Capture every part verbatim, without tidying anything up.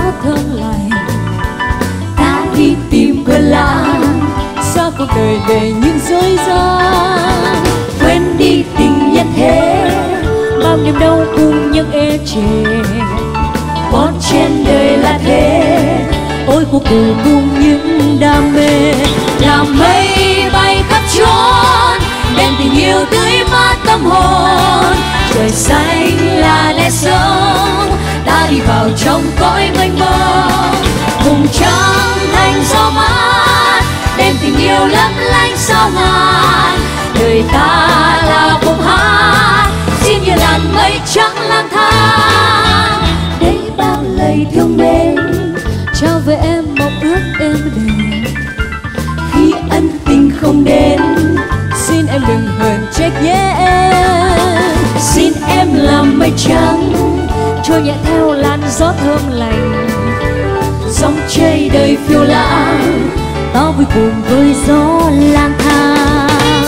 thơm lành. Ta đi tìm quên lãng xa cuộc đời đầy những dối gian. Quên đi tình nhân thế, bao niềm đau cùng những ê chề. Có trên đời là thế, ôi cuộc đời cùng những đam mê. Làm mây bay khắp chốn, đem tình yêu tưới mát tâm hồn. Trời xanh là nét sống, ta đi vào trong cõi mênh mông. Cùng trăng thành gió mát, đem tình yêu lấp lánh sao ngàn. Đời ta là khúc hát, xin như làn mây trắng lang thang. Để bao lời thương mến, trao về em mong ước êm đềm. Khi ân tình không đến, xin em đừng hờn trách nhé em. Xin em làm mây trắng, trôi nhẹ theo làn gió thơm lành. Dòng chảy đời phiêu lãng, ta vui cùng với gió lang thang.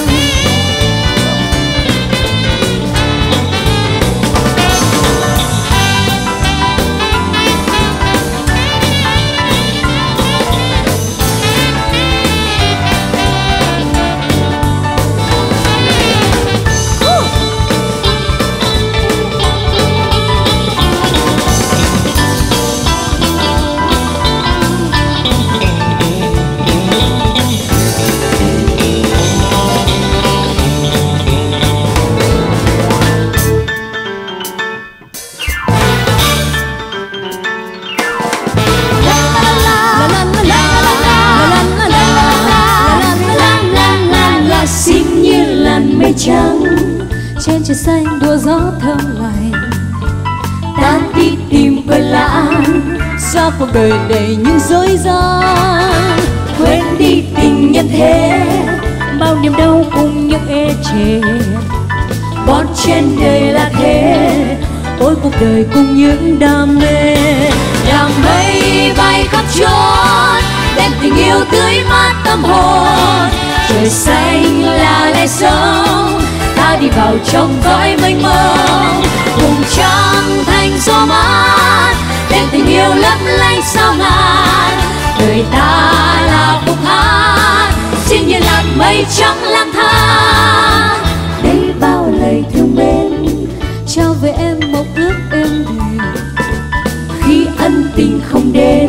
Trắng trên trời xanh đùa gió thơm lành. Ta đi tìm quên lãng xa cuộc đời đầy những dối gian. Quên đi tình nhân thế, bao niềm đau cùng những ê chề. Bon trên đời là thế, ôi cuộc đời cùng những đam mê. Làm mây bay khắp chốn, đem tình yêu tưới mát tâm hồn. Trời xanh là lẽ sống, ta đi vào trong cõi mênh mông. Cùng trăng thành gió mát, đem tình yêu lấp lánh sao ngàn. Đời ta là khúc hát, xin như làn mây trắng lang thang. Để bao lời thương mến, trao về em mong ước êm đềm. Khi ân tình không đến,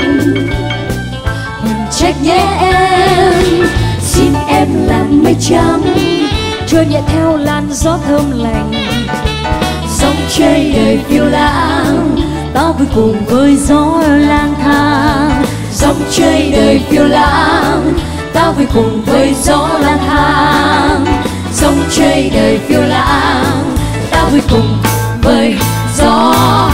hờn trách nhé em. Xin em làm mây trắng, trôi nhẹ theo làn gió thơm lành. Dòng chảy đời phiêu lãng, ta vui cùng với gió lang thang. Dòng chảy đời phiêu lãng, ta vui cùng với gió lang thang. Dòng chảy đời phiêu lãng, ta vui cùng với gió